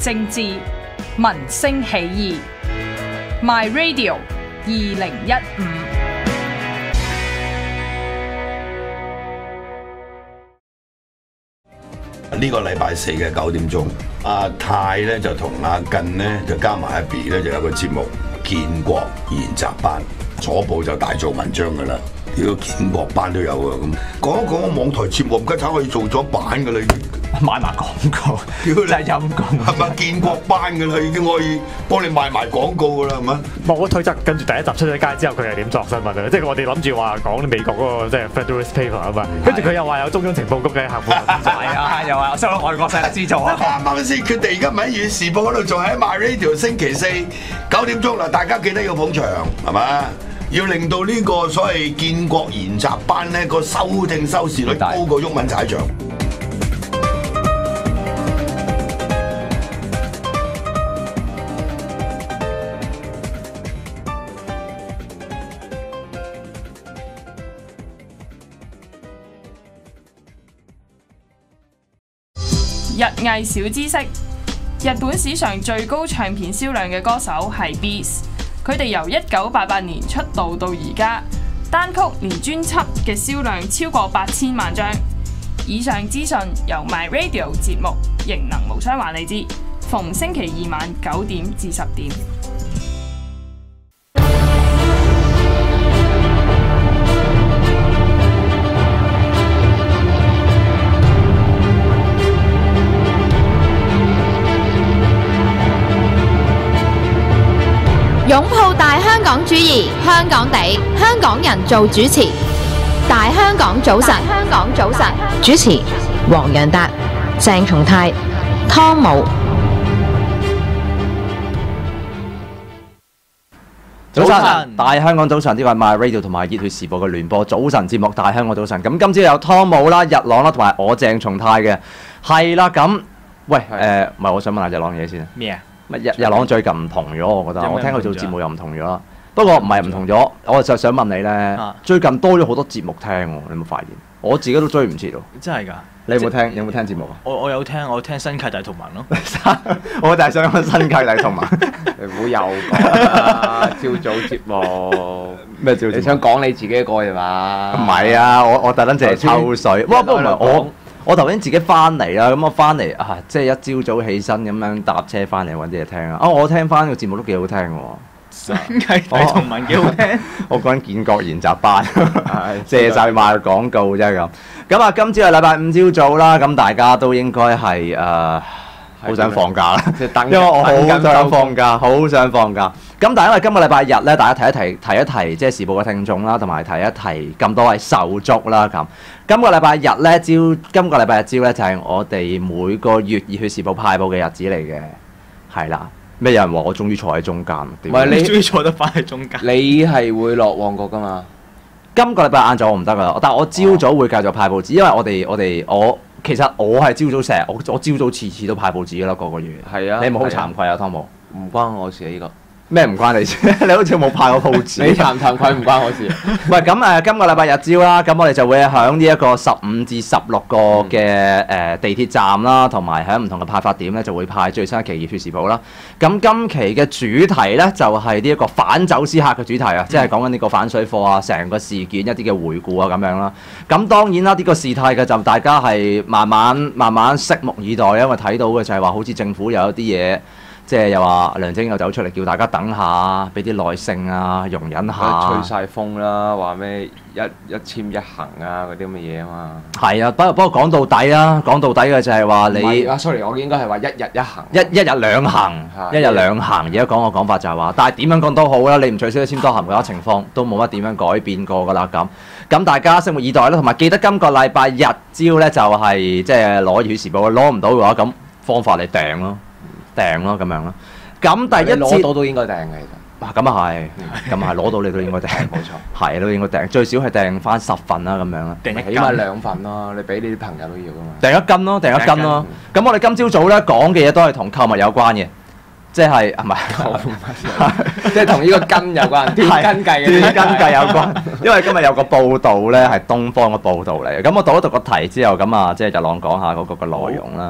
政治，民聲起義。My Radio 2015。 呢個禮拜四嘅9點鐘，阿泰咧就同阿近咧就加埋阿 B 咧就有個節目《建國研習班》，左報就大做文章噶啦，呢個建國班都有啊咁。講一講個網台節目，唔家產可以做咗版噶啦，已經賣埋廣告，真係陰公。 係咪建國班噶啦？已經可以幫你賣埋廣告噶啦，係咪？ 冇推測，跟住第一集出咗街之後，佢係點作新聞啊？即係我哋諗住話講美國嗰個即係 Federalist Paper 啊嘛，跟住佢又話有中央情報局嘅客戶資助，係啊，又話收咗外國勢力資助啊！ 啱啱先決定，而家咪喺《粵時報》嗰度做，喺 My Radio 星期四9點鐘啦，大家記得要捧場，係嘛？要令到呢個所謂建國研習班咧個收聽收視率高過毓民踩場。 日藝小知識：日本史上最高唱片銷量嘅歌手係 Beast， 佢哋由1988年出道到而家，單曲連專輯嘅銷量超過8000萬張。以上資訊由 My Radio 節目《型能無雙》話你知，逢星期二晚9點至10點。 擁抱大香港主義，香港地，香港人做主持。大香港早晨，香港早晨，主持黃洋達、鄭松泰、湯姆。 早晨，大香港早晨，呢個係 My Radio 同埋熱血時報嘅聯播早晨節目《大香港早晨》。咁今朝有湯姆啦、日朗啦，同埋我鄭松泰嘅，係啦。咁喂，唔係，我想問下日朗嘢先。 咩啊？ 日朗最近唔同咗，我覺得。我聽佢做節目又唔同咗啦。不過唔係唔同咗，我就想問你咧，最近多咗好多節目聽喎，你有冇發現？我自己都追唔切喎。 真係㗎？ 你有冇聽？有冇聽節目啊？ 我有聽，我聽新契弟同盟咯。 我就係想講新契弟同盟。 你唔好又講啦，朝早節目咩朝早？ 你想講你自己嘅歌係嘛？ 唔係啊，我特登淨係抽水。不過唔係我頭先自己翻嚟啦，咁我翻嚟啊，即係一朝早起身咁樣搭車翻嚟揾啲嘢聽啊！我聽翻個節目都幾好聽喎， 新契弟同盟幾好聽。我講緊建國研習班，借晒賣廣告啫咁。咁啊，今朝係禮拜5朝早啦，咁大家都應該係好想放假啦，因為我好想放假，好想放假。咁但係因為今個禮拜日咧，大家提一提，即係時報嘅聽眾啦，同埋提一提咁多位手足啦咁。今個禮拜日咧，今個禮拜日朝咧就係我哋每個月熱血時報派報嘅日子嚟嘅，係啦。咩有人話我終於坐喺中間？ 唔係你終於坐得翻喺中間。 你係會落旺角㗎嘛？ 今個禮拜晏晝我唔得㗎啦，但係我朝早會繼續派報紙，因為我其實我係朝早成日，我朝早次次都派報紙㗎啦，個月。 係啊。 你有冇好慚愧啊，湯姆？ 唔關我事啊，呢個。 咩唔關你事？你好似冇派過報紙。 你慚唔慚愧唔關我事。 喂，咁今個禮拜日朝啦，咁我哋就會喺呢一個15至16個嘅地鐵站啦，同埋喺唔同嘅派發點咧，就會派最新一期熱血時報啦。咁今期嘅主題咧，就係呢一個反走私客嘅主題啊，即係講緊呢個反水貨啊，成個事件一啲嘅回顧啊咁樣啦。咁當然啦，呢個事態嘅就大家係慢慢拭目以待，因為睇到嘅就係話好似政府有一啲嘢。即係又話梁振英又走出嚟叫大家等下，俾啲耐性啊，容忍下。 吹晒風啦，話咩一簽一行啊嗰啲咁嘅嘢啊嘛。 係啊，不過講到底啦，講到底嘅就係話你。 sorry， 我應該係話一日一行。 一日兩行，一日兩行。而家講個講法就係話，但係點樣講都好啦，你唔取消一簽多行嘅話，情況都冇乜點樣改變過㗎啦咁。咁大家拭目以待啦，同埋記得今個禮拜日朝咧就係即係攞熱血時報，攞唔到嘅話咁方法你訂咯。訂咯咁樣咯，咁第一節攞到都應該訂嘅其實。 咁啊係，咁啊係攞到你都應該訂，冇錯，係都應該訂，最少係訂翻10份啦咁樣啦， 起碼2份咯，你俾你啲朋友都要噶嘛。 訂一斤咯，訂一斤咯。咁我哋今朝早咧講嘅嘢都係同購物有關嘅，即係係咪？ 即係同呢個斤有關，斷斤計嘅。 斷斤計有關，因為今日有個報道咧係東方嘅報道嚟嘅，咁我讀一讀個題之後，咁啊即係日朗講下嗰個內容啦。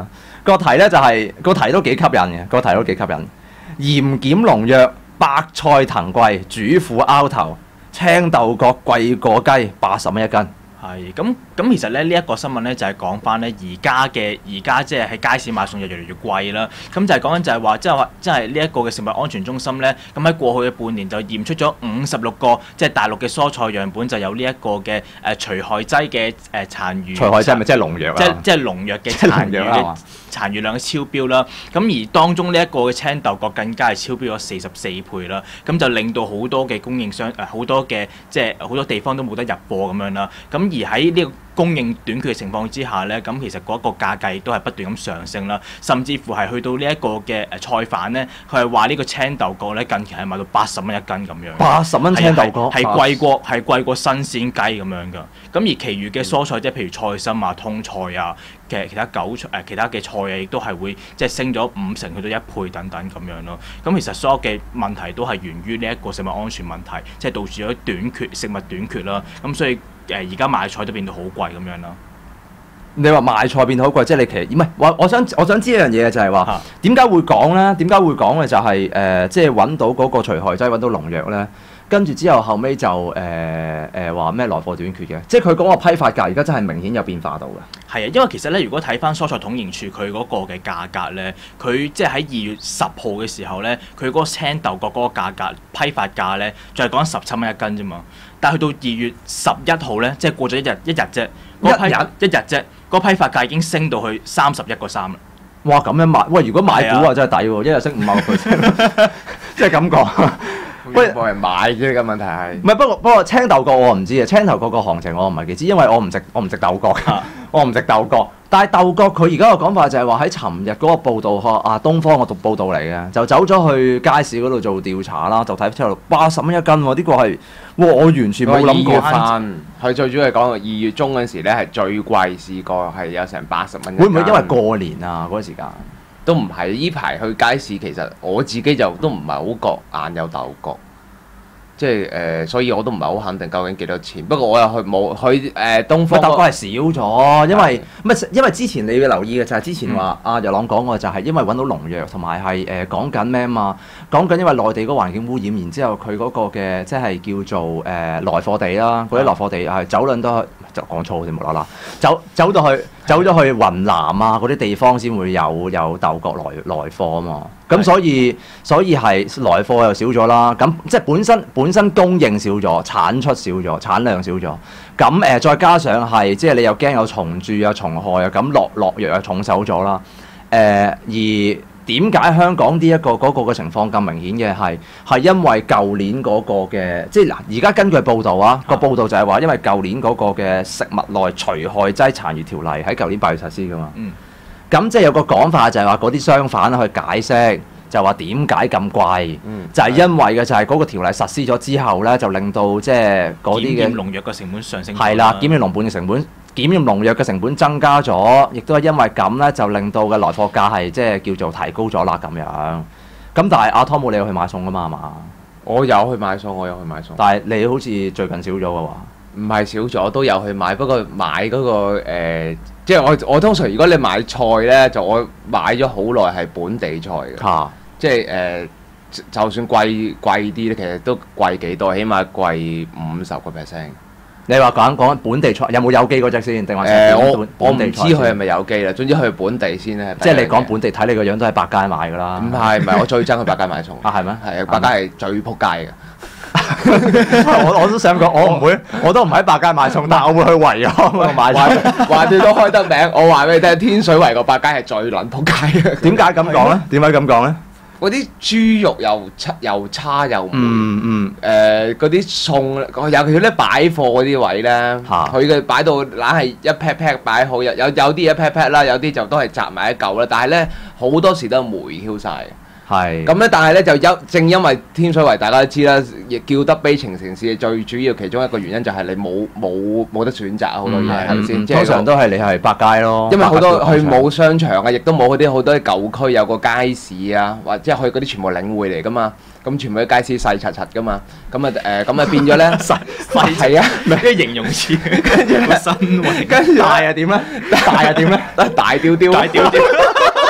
個題咧就係、個題都幾吸引嘅，個題都幾吸引。鹽檢農藥，白菜騰貴，主婦拗頭，青豆角貴過雞，80蚊一斤。 係咁其實咧呢一個新聞咧就係講翻咧而家即係喺街市買餸就越嚟越貴啦。咁就係講緊就係話即係呢一個嘅食物安全中心咧，咁喺過去嘅半年就驗出咗56個即係大陸嘅蔬菜樣本就有呢一個嘅除害劑嘅殘餘。 除害劑係咪即係農藥啊？ 即係農藥嘅殘餘量嘅超標啦。咁而當中呢一個嘅青豆角更加係超標咗44倍啦。咁就令到好多嘅供應商好多嘅即係好多地方都冇得入貨咁樣啦。咁而喺呢個供應短缺嘅情況之下呢，咁其實嗰個價格亦都係不斷咁上升啦，甚至乎係去到呢一個嘅菜販呢，佢係話呢個青豆角呢近期係賣到80蚊一斤咁樣。 80蚊青豆角係貴過新鮮雞咁樣㗎。咁而其餘嘅蔬菜即係譬如菜心啊、通菜啊嘅其他嘅菜啊，亦都係會即係升咗50%去到1倍等等咁樣咯。咁其實所有嘅問題都係源於呢一個食物安全問題，即係導致咗食物短缺啦。咁所以而家買菜都變到好貴咁樣啦。 你話賣菜變到好貴，即係你其實唔係我想知一樣嘢就係話點解會講咧？點解會講嘅就係即係揾到嗰個除害劑，揾到農藥咧，跟住之後尾就話咩來貨短缺嘅，即係佢嗰個批發價而家真係明顯有變化到嘅。 係啊，因為其實咧，如果睇翻蔬菜統營處佢嗰個嘅價格咧，佢即係喺2月10號嘅時候咧，佢嗰個青豆角嗰個價格批發價咧，就係講17蚊一斤啫嘛。但係去到2月11號咧，即係過咗一日啫，一日啫，嗰批發價已經升到去31個3啦。 哇！咁樣買，喂！如果買股啊，真係抵喎，一日升50%，即係咁講。 喂，冇人買啫，個問題係。 唔係，不過青豆角我唔知啊，青豆角個行情我唔係幾知，因為我唔食豆角㗎，我唔食豆角。但係豆角佢而家個講法就係話喺尋日嗰個報道東方個報道嚟嘅，就走咗去街市嗰度做調查啦，就睇出嚟80蚊一斤喎，呢個係我完全冇諗過。 佢最主要係講2月中嗰陣時咧係最貴，試過係有成80蚊一斤。 會唔會因為過年啊嗰個時間？ 都唔係，呢排去街市其實我自己就都唔係好覺眼有豆角，即係所以我都唔係好肯定究竟幾多錢。不過我又去冇去東方豆角係少咗，因為之前你要留意嘅就係之前話阿日朗講過就係因為揾到農藥同埋係講緊咩啊嘛，講緊因為內地嗰個環境污染，然之後佢嗰個嘅即係叫做來貨地啦，嗰啲來貨地係走撚都就講錯先無啦啦，走咗去雲南啊嗰啲地方先會有豆角來貨啊嘛，咁所以係來貨又少咗啦，咁即係本身供應少咗，產出少咗，產量少咗，咁再加上係即係你又驚有蟲蛀啊、蟲害啊，咁落藥又重手咗啦，而點解香港呢一個嗰個嘅情況咁明顯嘅係因為舊年嗰個嘅即係嗱，而家根據報道啊，個報道就係話因為舊年嗰個嘅食物內除害劑殘餘條例喺舊年8月實施㗎嘛，咁即係有個講法就係話嗰啲商販去解釋就話點解咁貴，就係因為嘅就係嗰個條例實施咗之後咧，就令到即係嗰啲嘅檢驗農藥嘅成本上升。 係啦，檢驗農藥嘅成本增加咗，亦都係因為咁咧，就令到嘅來貨價係即係叫做提高咗啦咁樣。咁但係阿湯姆你有去買餸㗎嘛？係嘛？ 我有去買餸， 但係你好似最近少咗嘅話， 唔係少咗，都有去買，不過買嗰個即係我通常如果你買菜咧，就我買咗好耐係本地菜嘅，即係就算貴啲咧，其實都貴幾多，起碼貴50%。 你話講本地菜有冇有機嗰隻先？定話我唔知佢係咪有機啦。總之去本地先咧。 即係你講本地，睇你個樣都喺百佳買㗎啦。 唔係，我最憎去百佳買餸。 係咩？ 係啊，百佳係最撲街嘅。 我都想講，我唔會，我都唔喺百佳買餸，但係我會去維康度買餸。 話你都開得名，我話俾你聽，天水圍個百佳係最撚撲街嘅。 點解咁講咧？點解咁講咧？ 嗰啲豬肉又差又霉，嗰啲餸，尤其是咧擺貨嗰啲位咧，佢嘅擺到硬係一 pat pat 擺好，有啲一 pat pat 啦，有啲就都係集埋一嚿啦，但係咧好多時都係霉 Q 晒。係咁咧，但係咧就正因為天水圍大家都知啦，亦叫得悲情城市，最主要其中一個原因就係你冇得選擇好多嘢，係咪先？ 通常都係你係百佳咯， 因為好多佢冇商場啊，亦都冇嗰啲好多舊區有個街市啊，或者去嗰啲全部領匯嚟噶嘛，咁全部啲街市細柒柒噶嘛，咁啊變咗咧細係啊， 咩形容詞？跟住個身位， 跟住大係點咧？大係點咧？ 大吊吊。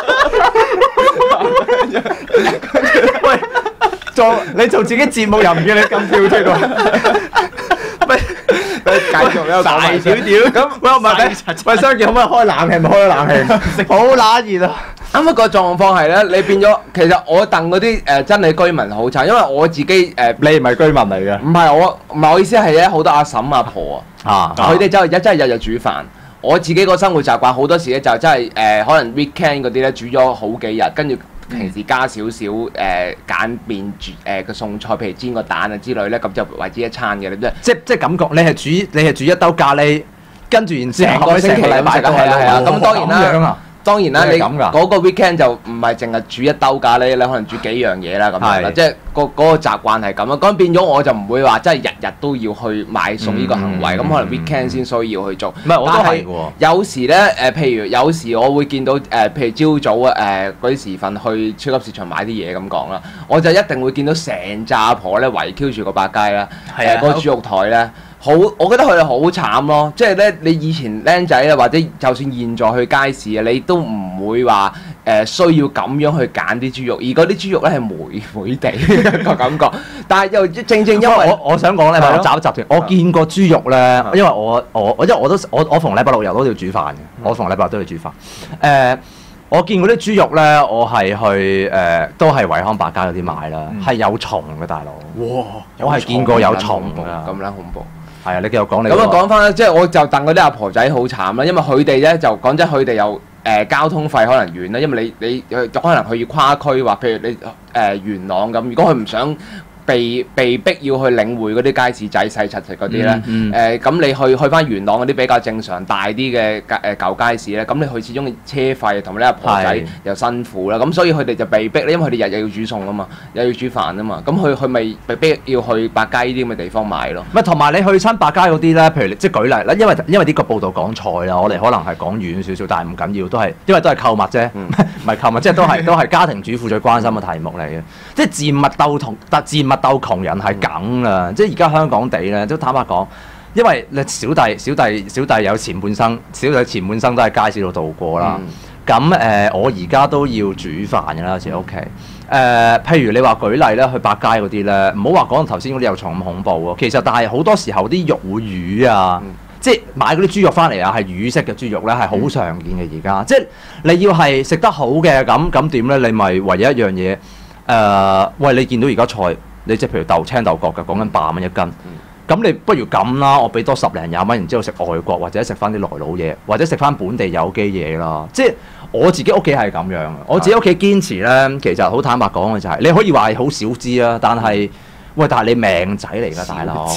你做自己節目又唔叫你咁跳脱喎。 繼續有大少屌咁，喂唔係喂，相健可唔可以開冷氣？咪開咗冷氣，好乸熱啊！ 啱啱個狀況係咧，你變咗其實我戥嗰啲真係居民好慘，因為我自己你唔係居民嚟嘅。 唔係我意思係咧，好多阿嬸阿婆佢哋真係日日煮飯。我自己個生活習慣好多時咧就真係可能 weekend 嗰啲咧煮咗好幾日，跟住平時加少少簡便煮個餸菜，譬如煎個蛋啊之類咧，咁就為之一餐嘅。你即係感覺你係煮一兜咖喱，跟住然之後成個星期禮拜都係啊。咁當然啦，你嗰個 weekend 就唔係淨係煮一兜咖喱，你可能煮幾樣嘢啦咁樣啦，即係嗰個習慣係咁啊。咁變咗我就唔會話真係日日都要去買餸呢個行為，咁可能 weekend 先需要去做。 唔係我都係喎。 有時咧譬如有時我會見到譬如朝早嗰啲時分去超級市場買啲嘢咁講啦，我就一定會見到成紮阿婆咧圍 Q 住個百佳啦，嗰個豬肉台咧。我覺得佢哋好慘咯，即係咧，你以前僆仔啊，或者就算現在去街市啊，你都唔會話需要咁樣去揀啲豬肉，而嗰啲豬肉咧係霉霉地個感覺。但係又正因為我想講咧，我集團，我見過豬肉咧，因為我逢禮拜六日都要煮飯嘅，我逢禮拜六都要煮飯。我見嗰啲豬肉咧，我係去都係惠康百佳嗰啲買啦，係有蟲嘅大佬。哇！我係見過有蟲㗎， 咁撚恐怖。 係啊，你繼續講你。 咁啊講翻即係我就戥嗰啲阿婆仔好慘啦，因為佢哋咧就講真，佢哋又交通費可能遠啦，因為你可能佢要跨區，話譬如你元朗咁，如果佢唔想被逼要去領匯嗰啲街市仔細柒柒嗰啲咧，咁你去翻元朗嗰啲比較正常大啲嘅舊街市咧，咁你去始終車費同埋啲阿婆仔又辛苦啦，咁所以佢哋就被逼咧，因為佢哋日日要煮餸啊嘛，又要煮飯啊嘛，咁佢咪被逼要去百佳呢啲咁嘅地方買咯。 唔係同埋你去親百佳嗰啲咧，譬如即係舉例啦，因為呢個報道講菜啦，我哋可能係講遠少少，但係唔緊要，都係因為都係購物啫，唔係購物，即係都係家庭主婦最關心嘅題目嚟嘅，即係賤物鬥窮人係梗啦，即係而家香港地咧都坦白講，因為你小弟有前半生，小弟前半生都喺街市度度過啦。咁我而家都要煮飯㗎啦，有時屋企。譬如你話舉例咧，去百佳嗰啲咧，唔好話講到頭先嗰啲有蟲咁恐怖喎。其實但係好多時候啲肉會瘀啊，即係買嗰啲豬肉翻嚟啊，係瘀色嘅豬肉咧係好常見嘅而家。即係你要係食得好嘅咁點咧？你咪唯一一樣嘢喂，你見到而家菜。你即係譬如青豆角嘅，講緊80蚊一斤，咁你不如咁啦，我俾多10零20蚊，然之後食外國或者食翻啲來佬嘢，或者食翻本地有機嘢啦。即係我自己屋企係咁樣，我自己屋企堅持咧，其實好坦白講嘅就係，你可以話係好少知啊，但係但係你命仔嚟㗎，大佬，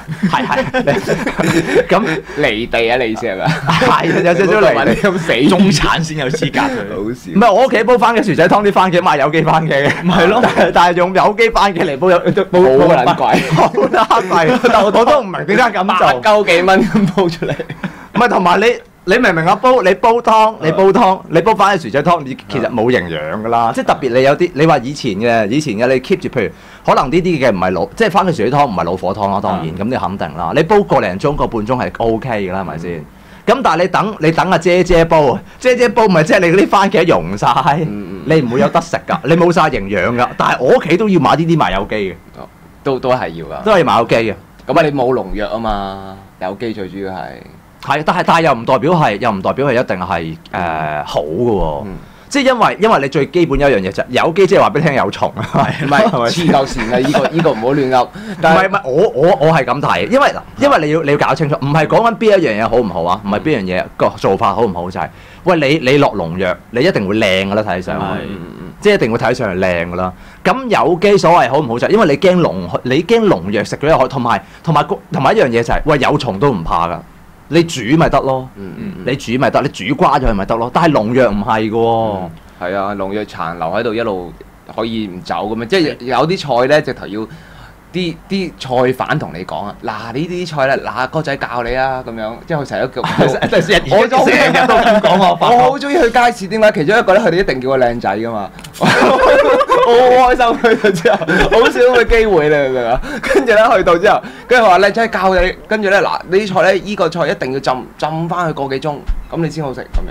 係咁離地啊，你意思係咪？ 係有少少離地咁死，中產先有資格佢。好笑。 唔係我屋企煲番茄薯仔湯啲番茄賣有機番茄嘅，唔係咯？但係用有機番茄嚟煲好撚貴， 好撚貴，但我都唔明點解咁做 ，9幾蚊咁煲出嚟。 唔係同埋你明唔明啊？你煲湯，你煲番茄薯仔湯，你其實冇營養㗎啦。即係特別你有啲，你話以前嘅你 keep 住，譬如可能呢啲嘅唔係即係番茄薯仔湯唔係老火湯啦，當然咁你肯定啦。你煲個零鐘個半鐘係 OK 㗎啦，係咪先？咁但係你等阿姐煲，姐煲咪即係你嗰啲番茄溶晒，你唔會有得食㗎，你冇晒營養㗎。但係我屋企都要買呢啲賣有機嘅， 都係要㗎， 都係買有機嘅。 咁啊，你冇農藥啊嘛，有機最主要係。 係，但係又唔代表係一定係好嘅喎。即係因為你最基本有一樣嘢就有機，即係話俾你聽有蟲啊， 唔係黐夠線啊！呢個唔好亂噏。 唔係我係咁睇，因為你要搞清楚，唔係講緊邊一樣嘢好唔好啊？唔係邊樣嘢個做法好唔好就係，喂你落農藥，你一定會靚㗎啦，睇上去，即係一定會睇上去靚㗎啦。咁有機所謂好唔好就係因為你驚農藥食咗入去，同埋一樣嘢就係，喂有蟲都唔怕㗎。你煮咪得咯，你煮咪得，你煮瓜咗佢咪得咯。但係農藥唔係嘅喎， 係啊，農藥殘留喺度一路可以唔走咁樣，即係有啲菜咧直頭要啲菜販同你講啊，嗱呢啲菜咧，嗱哥仔教你啊咁樣，即係佢成日都叫我成日都咁講我好中意去街市，點解？其中一個咧，佢哋一定叫我靚仔噶嘛，我好開心去到之後，好少咁嘅機會你明唔明啊？跟住咧去到之後，跟住話靚仔教你，跟住咧嗱呢啲菜咧，依個菜一定要浸翻佢個幾鐘，咁你先好食咁樣。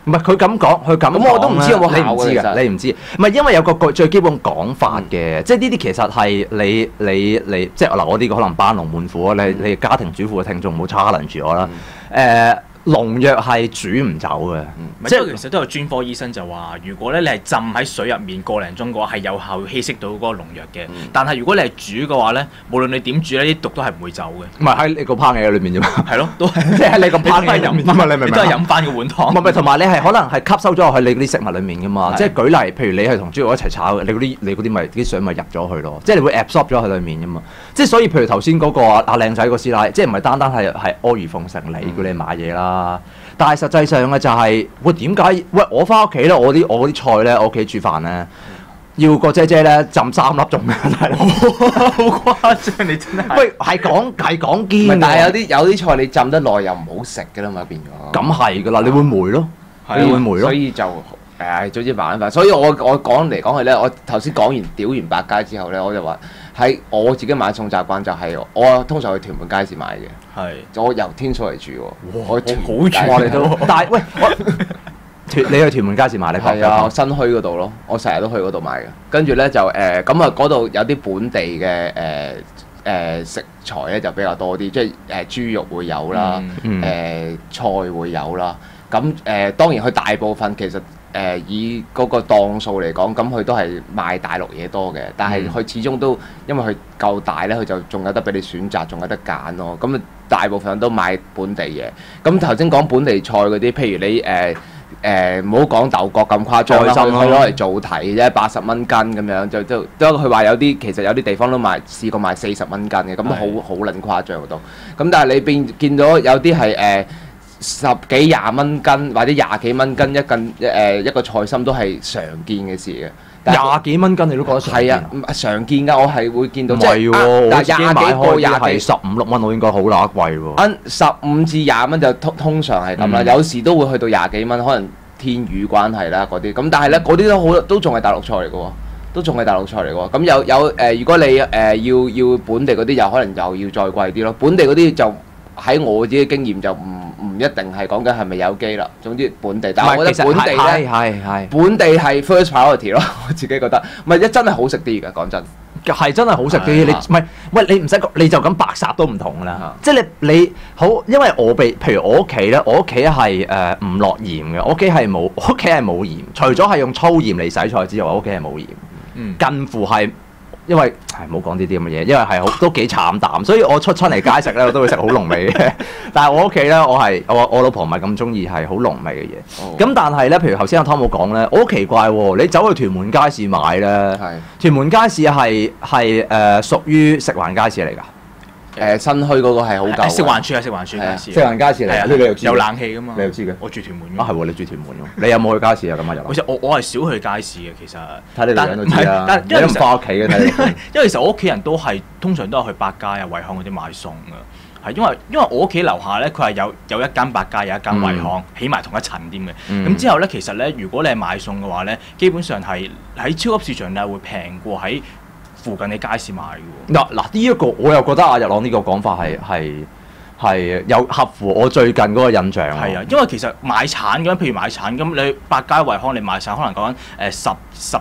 唔係佢咁講，佢咁咁我都唔知有冇效你唔知㗎，你唔知。唔係因為有個最基本講法嘅，即係呢啲其實係你即係嗱，我呢個可能班龍滿虎啊，你家庭主婦嘅聽眾唔好 challenge 住我啦。農藥係煮唔走嘅， 即係其實都有專科醫生就話，如果咧你係浸喺水入面個零鐘嘅話，係有效稀釋到嗰個農藥嘅。但係如果你係煮嘅話咧，無論你點煮咧，啲毒都係唔會走嘅。 唔係喺你個烹嘢裏面啫嘛。 係咯，都係即係喺你個烹嘢入面。唔係你明唔明？ 都係飲翻個碗湯。 唔係同埋你係可能係吸收咗落去你嗰啲食物裡面噶嘛。即係舉例，譬如你係同豬肉一齊炒嘅，你嗰啲咪啲水咪入咗去咯。即係你會 absorb 咗喺裡面噶嘛。即係所以，譬如頭先嗰個阿靚仔個師奶，即係唔係單單係阿諛奉承你叫你買嘢啦。但係實際上嘅就係、喂點解？喂我翻屋企咧，我啲菜咧，我屋企煮飯咧，要個姐姐咧浸3粒鐘嘅，大佬好誇張，你真係。 喂係講堅， 但係有啲菜你浸得耐又唔好食㗎啦嘛，變咗。 咁係㗎啦，你會霉咯，你會霉咯。所以就總之辦法。所以我講嚟講去咧，我頭先講完屌完百佳之後咧，我就話喺我自己買餸習慣就係我通常去屯門街市買嘅。係，我由天水圍住喎。我好遠，你都。但係喂，你去屯門街市買你係啊，新墟嗰度咯，我成日都去嗰度買嘅。跟住咧就咁啊，嗰度有啲本地嘅食材咧就比較多啲，即係豬肉會有啦，菜會有啦。咁當然佢大部分其實以嗰個檔數嚟講，咁佢都係賣大陸嘢多嘅。但係佢始終都因為佢夠大咧，佢就仲有得俾你選擇，仲有得揀咯。咁啊，大部分都買本地嘢。咁頭先講本地菜嗰啲，譬如你唔好講豆角咁誇張啦，佢攞嚟做題啫，80蚊斤咁樣，都佢話其實有啲地方都試過賣40蚊斤嘅，咁好撚誇張都。咁但係你見到有啲係10幾20蚊斤或者20幾蚊斤一個菜心都係常見嘅事嘅。 20幾蚊斤你都覺得常見？ 係啊，常見㗎，我係會見到。 唔係喎，我自己買開啲係15、16蚊，我應該好乸貴喎。 15至20蚊就通常係咁啦，有時都會去到20幾蚊，可能天雨關係啦嗰啲。咁但係咧嗰啲都仲係大陸菜嚟嘅喎，都仲係大陸菜嚟嘅喎。咁有如果你要本地嗰啲，又可能又要再貴啲咯。本地嗰啲就喺我自己經驗就唔一定係講緊係咪有機啦。總之本地，但係我覺得本地咧，本地係 first priority 咯。我自己覺得，唔係真係好食啲嘅，講真。係真係好食啲，你唔係喂你唔使你就咁白烚都唔同㗎啦。即係你好，因為譬如我屋企咧，我屋企係唔落鹽嘅，我屋企係冇鹽，除咗係用粗鹽嚟洗菜之外，我屋企係冇鹽。近乎係。因為唔好講呢啲咁嘅嘢，因為係都幾慘淡，所以我出嚟街食咧，我都會食好濃味嘅。但係我屋企咧，我老婆唔係咁中意係好濃味嘅嘢。咁但係咧，譬如頭先阿湯姆講咧，我好奇怪喎，你走去屯門街市買咧，屯門街市係屬於食環街市嚟㗎。新墟嗰個係好舊。食環署係食環署街市。食環街市嚟，你又知有冷氣㗎嘛？你又知嘅？我住屯門㗎。係喎，你住屯門㗎。你有冇去街市啊？咁啊有。其實我係少去街市嘅，其實。睇你樣都知啦。但因為唔翻屋企嘅睇。因為其實我屋企人都係通常都係去百佳啊、惠康嗰啲買餸㗎。係因為我屋企樓下咧，佢係有一間百佳，有一間惠康，起埋同一層添嘅。咁之後咧，其實咧，如果你係買餸嘅話咧，基本上係喺超級市場咧會平過喺附近嘅街市買嘅喎。嗱呢一個我又覺得阿日朗呢個講法係有合乎我最近嗰個印象。係啊，因為其實買橙咁，譬如買橙咁，你百佳惠康你買橙可能講緊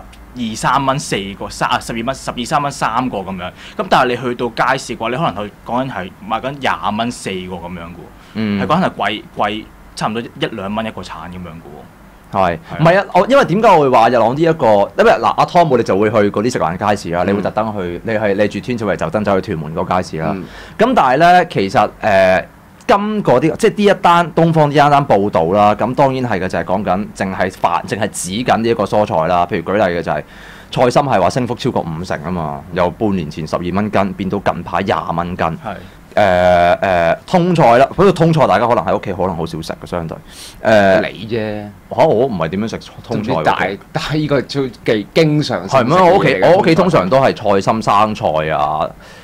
12、3蚊4個，12蚊12、3蚊3個咁樣。咁但係你去到街市嘅話，你可能佢講緊係賣緊20蚊4個咁樣嘅喎。係講緊係貴差唔多1、2蚊一個橙咁樣嘅喎。係，唔係啊？因為點解我會話日朗呢一個？因為嗱，阿湯姆你就會去嗰啲食環街市啦，你會特登去，你住天水圍就登走去屯門嗰個街市啦。咁但係咧，其實今嗰啲即係呢一單東方呢一單報導啦，咁當然係嘅，就係講緊淨係指緊呢一個蔬菜啦。譬如舉例嘅就係菜心係話升幅超過50%啊嘛，由半年前12蚊斤變到近排20蚊斤。係。通菜啦，嗰個通菜大家可能喺屋企可能好少食嘅，相對你啫嚇，我唔係點樣食通菜嘅，但係呢個最經常食。係咩？我屋企通常都係菜心生菜啊，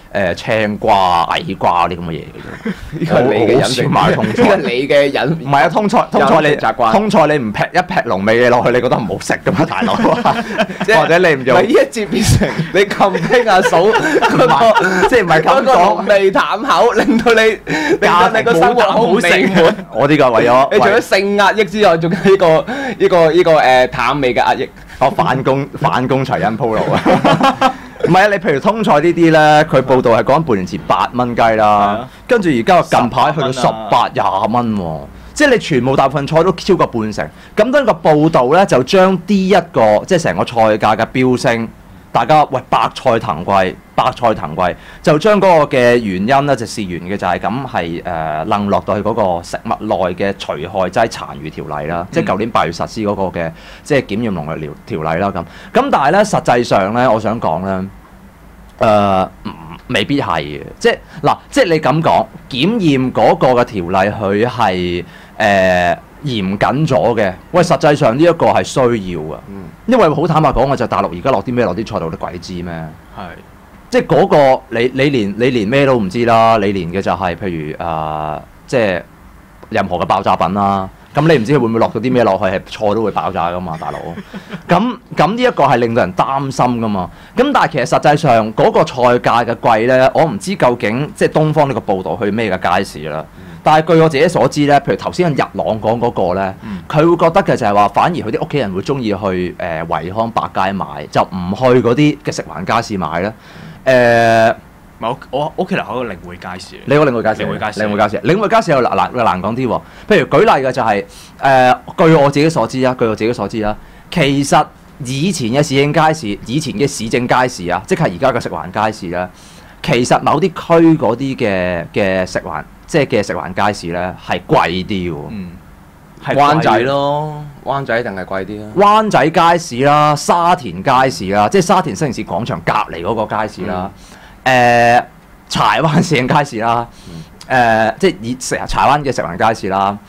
青瓜、矮瓜啲咁嘅嘢嘅啫。 呢個係你嘅飲食， 買通呢個係你嘅飲， 唔係啊，通菜你習慣， 通菜你唔劈一劈龍尾嘢落去，你覺得唔好食噶嘛，大佬？或者你唔用呢一節變成你冚拼阿嫂嗰個， 即係唔係咁嗰個講濃味淡口，令到你個生活好唔美滿。 我呢個為咗你除咗性壓抑之外，仲有呢個淡味嘅壓抑。 我反攻齊恩鋪路啊！唔係啊，你譬如通菜呢啲咧，佢報道係講半年前8蚊雞啦，跟住而家近排去到18、20蚊喎，即係你全部大部分菜都超過半成。咁當個報道咧就將呢一個即係成個菜價嘅飆升，大家喂百菜騰貴，就將嗰個嘅原因咧就試完嘅就係咁係楞落到去嗰個食物內嘅除害劑殘餘條例啦，即係舊年8月實施嗰個嘅即係檢驗農藥條例啦咁。咁但係咧實際上咧，我想講咧未必係嘅，即係你咁講檢驗嗰個嘅條例佢係嚴謹咗嘅，喂，實際上呢一個係需要嘅，因為好坦白講，我就大陸而家落啲咩落啲菜度，你鬼知咩？係，即係嗰個你連咩都唔知啦，你連嘅就係譬如即係任何嘅爆炸品啦，咁你唔知佢會唔會落到啲咩落去，係菜都會爆炸噶嘛，大佬。咁呢一個係令到人擔心噶嘛。咁但係其實實際上嗰個菜價嘅貴咧，我唔知究竟即係東方呢個報導去咩嘅街市啦。但係據我自己所知咧，譬如頭先日朗講嗰個咧，佢會覺得嘅就係話，反而佢啲屋企人會中意去惠康百佳買，就唔去嗰啲嘅食環街市買咧。 我屋企樓口個領匯街市， 你個領匯街市，領匯街市又難講啲喎。譬如舉例嘅就係據我自己所知啦，其實以前嘅市政街市，以前嘅市政街市啊，即係而家嘅食環街市咧，其實某啲區嗰啲嘅食環，即係嘅食環街市咧係貴啲喎。係灣仔咯，灣仔一定係貴啲啦。 灣仔街市啦，沙田街市啦，即係沙田新城市廣場隔離嗰個街市啦。柴灣市政街市啦，即係以柴灣嘅食環街市啦，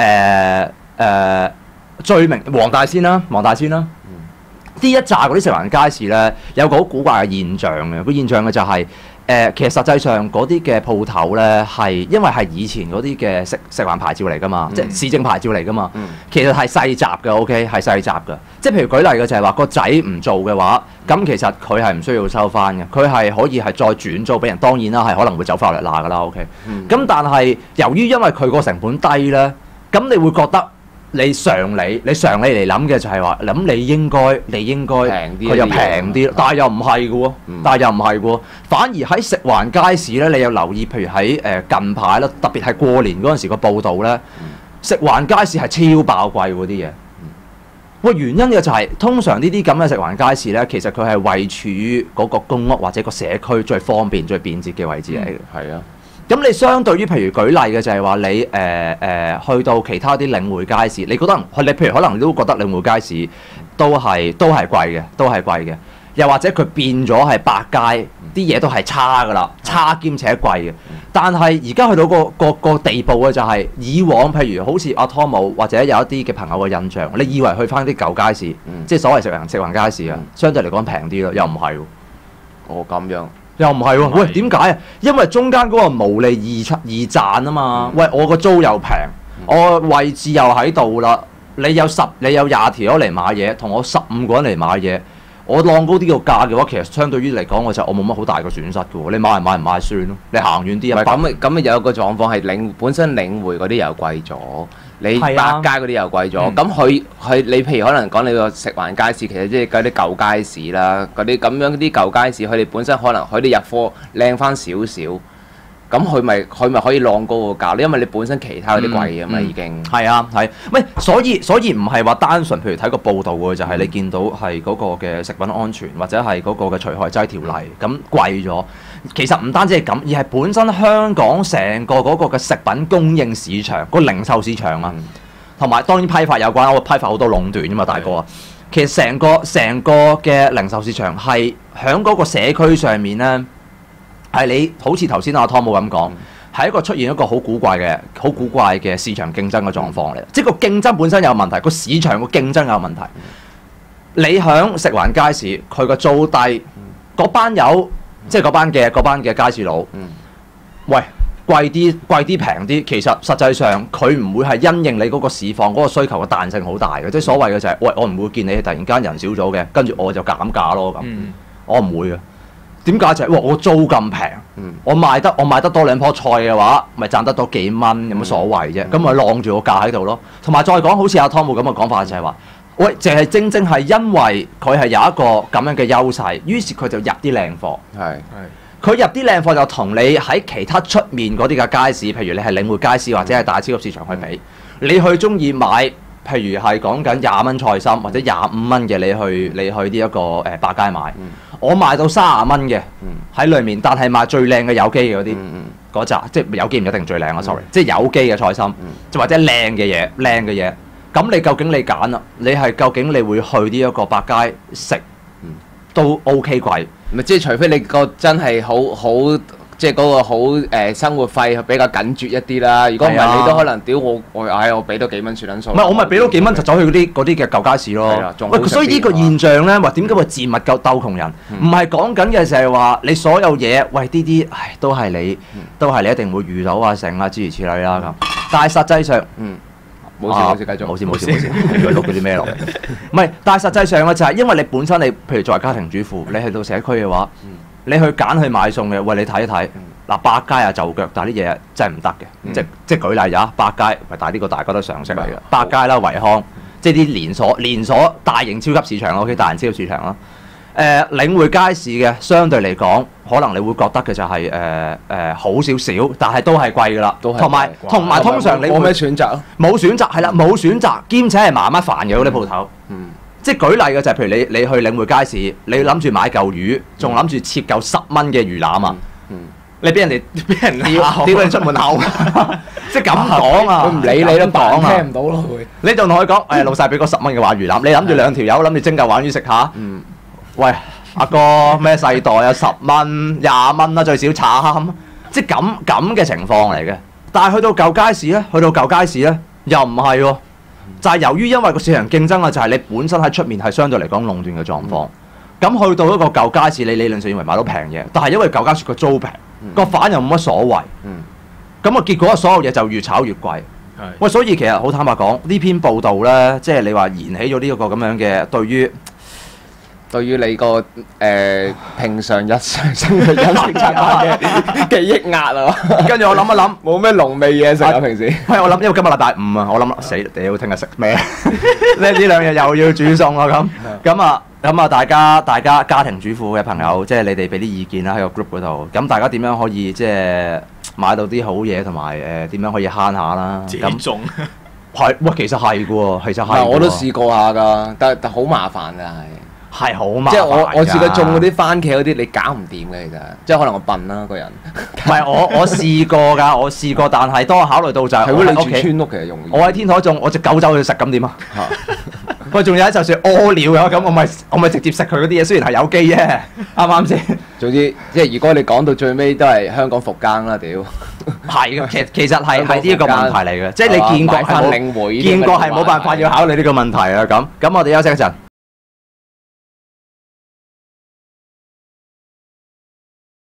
最明黃大仙啦，呢一紮嗰啲食環街市咧，有個好古怪嘅現象嘅，個現象嘅就係其實實際上嗰啲嘅鋪頭咧係因為係以前嗰啲嘅食環牌照嚟㗎嘛，即係市政牌照嚟㗎嘛，其實係細集嘅 ，OK 係細集嘅，即係譬如舉例嘅就係話個仔唔做嘅話，咁其實佢係唔需要收翻嘅，佢係可以係再轉租俾人，當然啦係可能會走法律罅㗎啦 ，OK，咁但係由於因為佢個成本低咧，咁你會覺得。你常理嚟諗嘅就係話，諗你應該平啲，佢又平啲，但係又唔係嘅喎，反而喺食環街市咧，你有留意，譬如喺近排啦，特別係過年嗰陣時個報導咧，食環街市係超爆貴嗰啲嘢。喂，原因嘅就係通常呢啲咁嘅食環街市咧，其實佢係位處於嗰個公屋或者個社區最方便、最便捷嘅位置嚟嘅。係啊。咁你相對於譬如舉例嘅就係話你去到其他啲領匯街市，你覺得你譬如可能都覺得領匯街市都係貴嘅，又或者佢變咗係百佳啲嘢都係差㗎啦，差兼且貴嘅。但係而家去到個地步嘅就係以往譬如好似阿湯姆或者有一啲嘅朋友嘅印象，你以為去翻啲舊街市，即係所謂食環街市啊，相對嚟講平啲咯，又唔係喎。 哦，咁樣。 又唔係喎，喂，點解啊？因為中間嗰個毛利易賺啊嘛。喂，我個租又平，我位置又喺度啦。你有20條友嚟買嘢，同我15個人嚟買嘢，我浪高啲個價嘅話，其實相對於嚟講，我冇乜好大嘅損失嘅喎。你買唔買算咯？你行遠啲啊。 咁有個狀況係本身領匯嗰啲又貴咗。你百佳嗰啲又貴咗，咁佢你譬如可能講你個食環街市，其實即係嗰啲舊街市啦，嗰啲咁樣啲舊街市，佢哋本身可能佢哋入貨靚翻少少，咁佢咪可以浪高個價，因為你本身其他嗰啲貴啊嘛已經。係啊，係，喂，所以唔係話單純，譬如睇個報導嘅就係你見到係嗰個嘅食品安全或者係嗰個嘅除害劑條例咁貴咗。其實唔單止係咁，而係本身香港成個嗰個嘅食品供應市場、個零售市場啊，同埋當然批發有關，我批發好多壟斷㗎嘛，大哥啊。其實成個嘅零售市場係喺嗰個社區上面咧，係你好似頭先阿湯姆咁講，係一個出現一個好古怪嘅市場競爭嘅狀況嚟，即係個競爭本身有問題，個市場個競爭有問題。你喺食環街市，佢個租低，嗰班友。 即係嗰班嘅街市佬。喂，貴啲平啲，其實實際上佢唔會係因應你嗰個市況嗰個需求嘅彈性好大嘅，即係所謂嘅就係，喂，我唔會見你突然間人少咗嘅，跟住我就減價咯咁，我唔會嘅。點解就係，我租咁平，我賣得多2棵菜嘅話，咪賺得多幾蚊，有乜所謂啫？咁咪晾住個價喺度咯。同埋再講，好似阿湯姆咁嘅講法就係話，喂，淨係正係因為佢係有一個咁樣嘅優勢，於是佢就入啲靚貨。佢入啲靚貨就同你喺其他出面嗰啲嘅街市，譬如你係領匯街市或者係大超級市場去比，你去中意買，譬如係講緊20蚊菜心或者25蚊嘅，你去呢一個百佳買，我賣到30蚊嘅喺裏面，但係賣最靚嘅有機嘅嗰啲嗰扎，即係有機唔一定最靚啊 ，sorry，即係有機嘅菜心，或者靚嘅嘢，咁你究竟你揀啦？你係究竟你會去呢一個百佳食都 OK 貴？ 咪即係除非你個真係好即係嗰個好生活費比較緊絀一啲啦。如果唔係，你都可能屌我俾多幾蚊算撚數。 唔係我咪俾多幾蚊就走去嗰啲嘅舊街市咯。喂，所以呢個現象咧，話點解會賤物鬥窮人？唔係講緊嘅就係話你所有嘢，喂呢啲都係你一定會遇到啊成啊諸如此類啦咁。但係實際上，冇事繼續。冇事，你錄嗰啲咩落嚟？唔係，但係實際上嘅就係因為你本身你譬如作為家庭主婦，你去到社區嘅話，你去揀去買餸嘅，喂你睇一睇嗱，百佳啊就腳，但係啲嘢真係唔得嘅。即係舉例啊，百佳，但係呢個大家都常識嚟嘅。百佳啦、維康，即係啲連鎖大型超級市場咯，OK，大型超級市場咯。領匯街市嘅相對嚟講，可能你會覺得嘅就係好少少，但係都係貴㗎啦。同埋通常你冇咩選擇咯， 冇選擇係啦，冇選擇，兼且係麻煩嘅嗰啲鋪頭。即係舉例嘅就係譬如你去領匯街市，你諗住買嚿魚，仲諗住切嚿10蚊嘅魚腩啊！你俾人屌你出門口，即係咁講啊！ 佢唔理你都講啊，聽唔到咯會。 你仲同佢講老細俾個10蚊嘅鯇魚腩，你諗住2條友諗住蒸嚿鯇魚食下？喂，阿哥咩世代啊？10蚊、20蚊啦，最少慘，即係咁嘅情況嚟嘅。但係去到舊街市咧，又唔係喎，就係由於因為個市場競爭啊，就係你本身喺出面係相對嚟講壟斷嘅狀況。咁去到一個舊街市，你理論上認為買到平嘢，但係因為舊街市個租平，個販又冇乜所謂。咁啊，結果所有嘢就越炒越貴。喂，所以其實好坦白講，呢篇報道咧，即係你話燃起咗呢一個咁樣嘅對於你個平常日常生活飲食習慣嘅抑壓啊， 跟住我諗一諗， 冇咩濃味嘢食啊平時。 喂，我諗因為今日禮拜5啊，我諗死屌，聽日食咩？呢2日又要煮餸啊咁啊，大家家庭主婦嘅朋友，即係你哋俾啲意見啦喺個 group 嗰度。咁大家點樣可以即係買到啲好嘢，同埋點樣可以慳下啦？ 自己種係喂，其實係嘅喎，其實係。 我都試過下㗎，但好麻煩㗎係好麻煩。 即係我試過種嗰啲番茄嗰啲，你搞唔掂嘅其實，即係可能我笨啦個人。 唔係我試過㗎，但係當我考慮到就係如果你住村屋其實容易。 我喺天台種，我隻狗走去食咁點啊？喂，仲有就算屙尿嘅咁，我咪直接食佢嗰啲嘢，雖然係有機啫，啱唔啱先？ 總之，即係如果你講到最尾都係香港復耕啦，屌！ 係嘅，其實係呢一個問題嚟嘅，即係你見過係冇辦法要考慮呢個問題啦。咁我哋休息一陣。